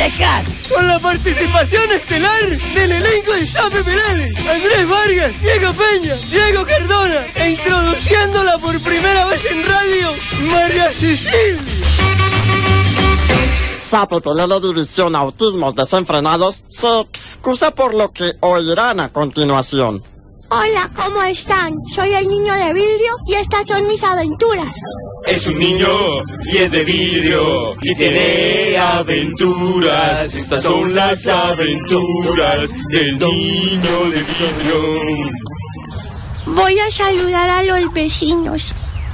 Texas. Con la participación estelar del elenco de Sape Perales, Andrés Vargas, Diego Peña, Diego Cardona, e introduciéndola por primera vez en radio, María Cecilia. Sape Pelele División Autismos Desenfrenados se excusa por lo que oirán a continuación. Hola, ¿cómo están? Soy el niño de vidrio y estas son mis aventuras. Es un niño y es de vidrio y tiene aventuras. Estas son las aventuras del niño de vidrio. Voy a saludar a los vecinos.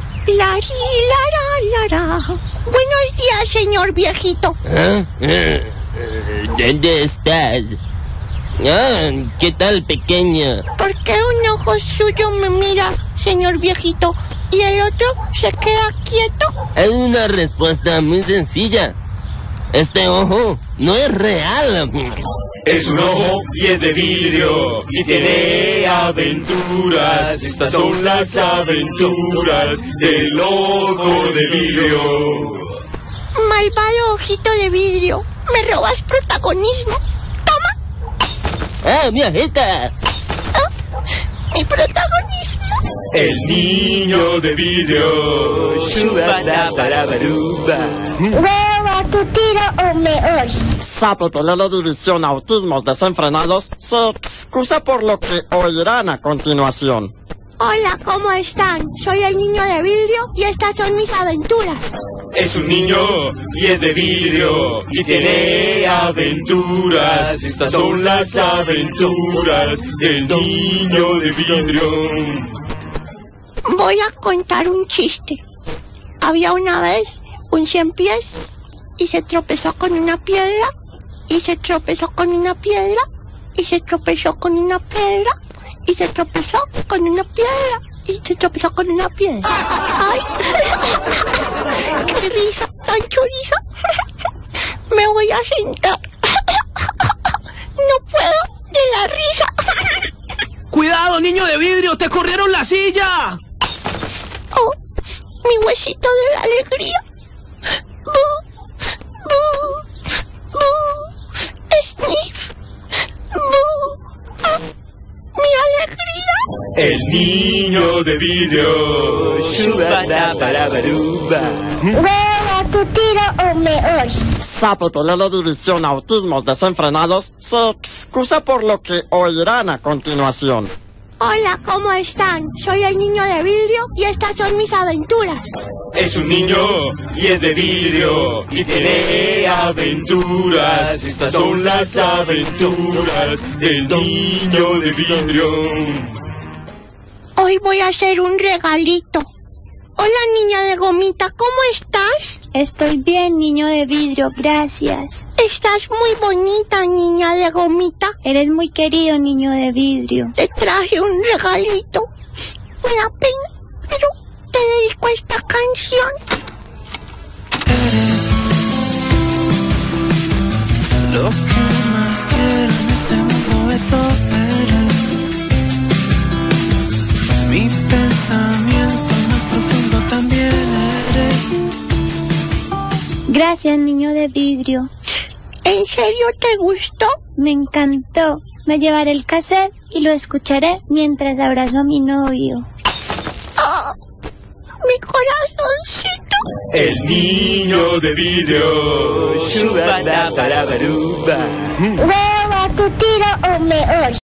La. Buenos días, señor viejito. ¿Dónde estás? ¿Qué tal, pequeña? ¿Por qué un ojo suyo me mira, señor viejito, y el otro se queda quieto? Es una respuesta muy sencilla. Este ojo no es real. Es un ojo y es de vidrio y tiene aventuras. Estas son las aventuras del ojo de vidrio. Malvado ojito de vidrio, ¿me robas protagonismo? Viejita. Mi protagonismo. El niño de vidrio. Shubadabarabaruba. ¿Huevo tu tiro o me oyes? Sape Pelele División Autismos Desenfrenados se excusa por lo que oirán a continuación. Hola, ¿cómo están? Soy el niño de vidrio y estas son mis aventuras. Es un niño y es de vidrio y tiene aventuras. Estas son las aventuras del niño de vidrio. Voy a contar un chiste. Había una vez un 100 pies y se tropezó con una piedra y se tropezó con una piedra y se tropezó con una piedra y se tropezó con una piedra y se tropezó con una piedra. ¡Ay! ¡Qué risa tan chorizo! Me voy a sentar. No puedo de la risa. ¡Cuidado, niño de vidrio! ¡Te corrieron la silla! ¡Oh! Mi huesito de la alegría. ¡Bu! ¡Bu! ¡Bu! ¡Sniff! ¡Bu! ¡Ah! ¡Mi alegría! El niño de vidrio. Shubadabarabaruba. ¿Huevo tu tiro o me oyes? Sape Pelele División Autismos Desenfrenados se excusa por lo que oirán a continuación. Hola, ¿cómo están? Soy el niño de vidrio y estas son mis aventuras. Es un niño y es de vidrio y tiene aventuras. Estas son las aventuras del niño de vidrio. Hoy voy a hacer un regalito. Hola, niña de gomita, ¿cómo estás? Estoy bien, niño de vidrio, gracias. Estás muy bonita, niña de gomita. Eres muy querido, niño de vidrio. Te traje un regalito. Me da pena, pero te dedico a esta canción. Eres lo que más quiero en este mundo, eso eres. Mi pensamiento más profundo también eres. Gracias, niño de vidrio. ¿En serio te gustó? Me encantó. Me llevaré el cassette y lo escucharé mientras abrazo a mi novio. ¡Oh! ¡Mi corazoncito! El niño de vidrio. Shubadabarabaruba. ¿Huevo tu tiro o me oyes?